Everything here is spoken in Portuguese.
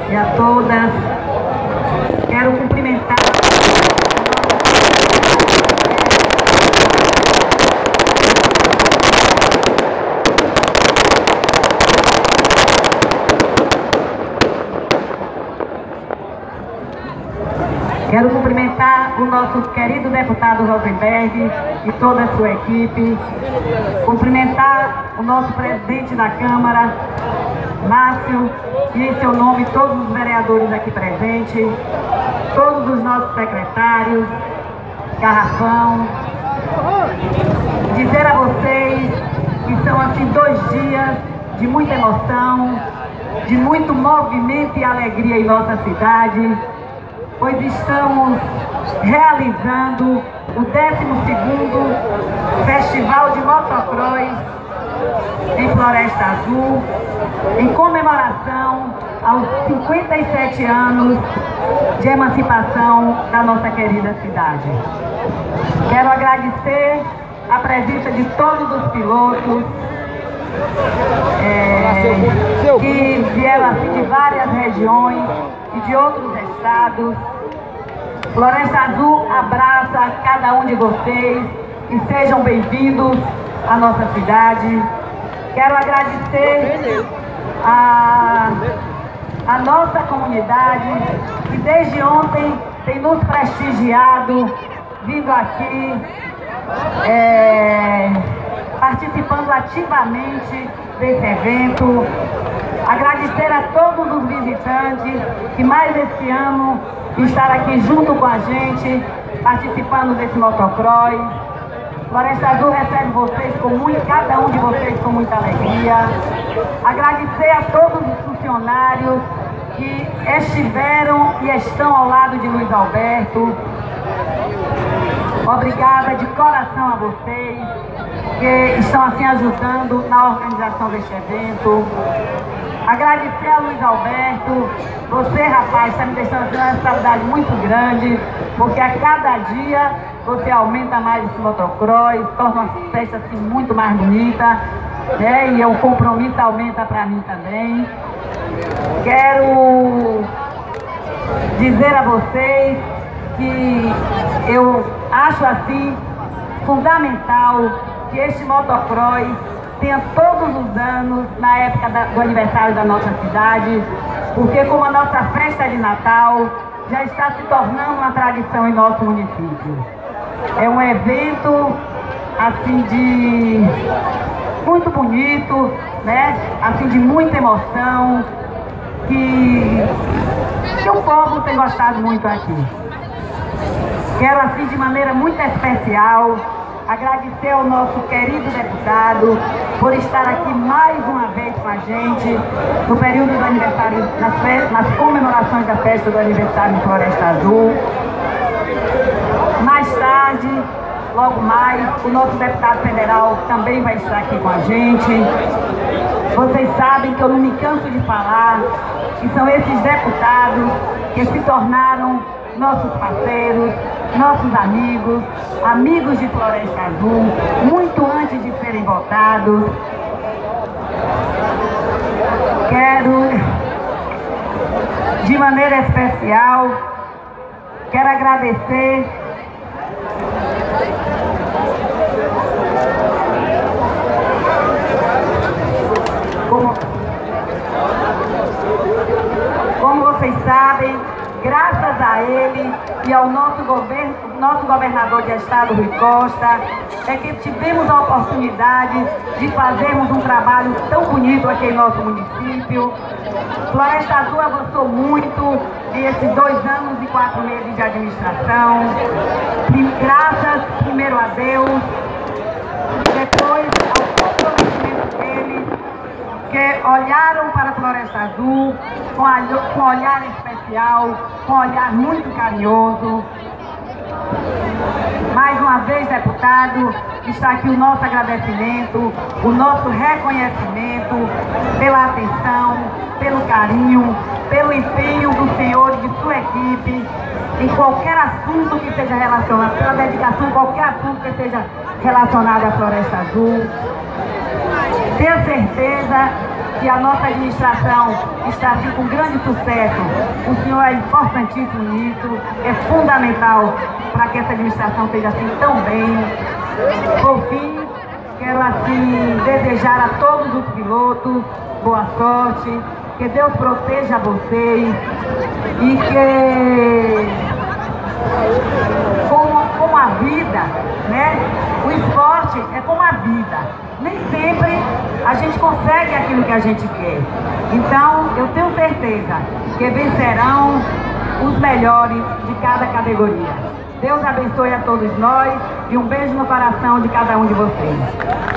e a todas. Quero cumprimentar o nosso querido deputado Rosenberg e toda a sua equipe. Cumprimentar o nosso presidente da Câmara, Márcio, e em seu nome todos os vereadores aqui presentes, todos os nossos secretários, Garrafão. Dizer a vocês que são assim 2 dias de muita emoção, de muito movimento e alegria em nossa cidade, pois estamos realizando o 12º Festival de Motocross em Floresta Azul, em comemoração aos 57 anos de emancipação da nossa querida cidade. Quero agradecer a presença de todos os pilotos que vieram assim de várias regiões e de outros estados. Floresta Azul abraça cada um de vocês e sejam bem-vindos à nossa cidade. Quero agradecer a nossa comunidade que desde ontem tem nos prestigiado, vindo aqui, participando ativamente desse evento. Agradecer a todos os visitantes que mais esse ano estar aqui junto com a gente, participando desse motocross. Floresta Azul recebe vocês cada um de vocês com muita alegria. Agradecer a todos os funcionários que estiveram e estão ao lado de Luiz Alberto. Obrigada de coração a vocês que estão assim ajudando na organização deste evento. Agradecer a Luiz Alberto. Você, rapaz, está me deixando assim uma responsabilidade muito grande, porque a cada dia você aumenta mais esse motocross, torna uma festa assim muito mais bonita, né? E o compromisso aumenta para mim também. Quero dizer a vocês que eu acho assim fundamental que este motocross tenha todos os anos na época do aniversário da nossa cidade, porque como a nossa festa de Natal já está se tornando uma tradição em nosso município. É um evento assim de muito bonito, né? Assim de muita emoção, que o povo tem gostado muito aqui. Quero assim de maneira muito especial agradecer ao nosso querido deputado por estar aqui mais uma vez com a gente no período do aniversário, nas comemorações da festa do aniversário em Floresta Azul. Mais tarde, logo mais, o nosso deputado federal também vai estar aqui com a gente. Vocês sabem que eu não me canso de falar que são esses deputados que se tornaram nossos parceiros, nossos amigos, amigos de Floresta Azul, muito antes de serem votados. Quero, de maneira especial, quero agradecer como vocês sabem, graças a ele e ao nosso governador de estado, Rui Costa, é que tivemos a oportunidade de fazermos um trabalho tão bonito aqui em nosso município. Floresta Azul avançou muito nesses 2 anos e 4 meses de administração. Graças, primeiro a Deus, depois ao comprometimento deles, que olharam para a Floresta Azul com olhar especial, com olhar muito carinhoso. Mais uma vez, deputado, está aqui o nosso agradecimento, o nosso reconhecimento pela atenção, pelo carinho, pelo empenho do senhor e de sua equipe em qualquer assunto que seja relacionado, pela dedicação em qualquer assunto que seja relacionado à Floresta Azul. Tenho certeza que a nossa administração está assim, com grande sucesso. O senhor é importantíssimo nisso, é fundamental para que essa administração esteja assim tão bem. Por fim, quero assim desejar a todos os pilotos boa sorte, que Deus proteja vocês e que como a vida, né? O esporte é como a vida. Nem sempre a gente consegue aquilo que a gente quer. Então, eu tenho certeza que vencerão os melhores de cada categoria. Deus abençoe a todos nós e um beijo no coração de cada um de vocês.